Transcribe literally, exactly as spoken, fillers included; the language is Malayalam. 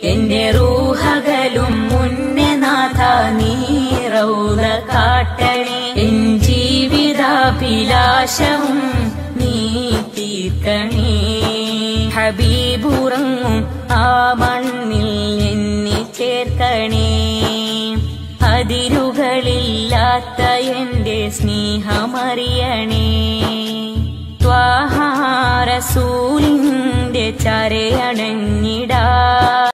എന്റെ റൂഹകലും മുന്നേ നാഥ നീ റൗള കാട്ടണേ എൻ ജീവിതാഭിലാഷവും നീ തീർക്കണേ ഹബീബുറങ്ങും ആ മണ്ണിൽ എന്നെ ചേർക്കണേ അതിരുകളില്ലാത്ത എന്റെ സ്നേഹമറിയണേ ത്വാഹാ റസൂലിന്റെ ചരയണഞ്ഞിടാ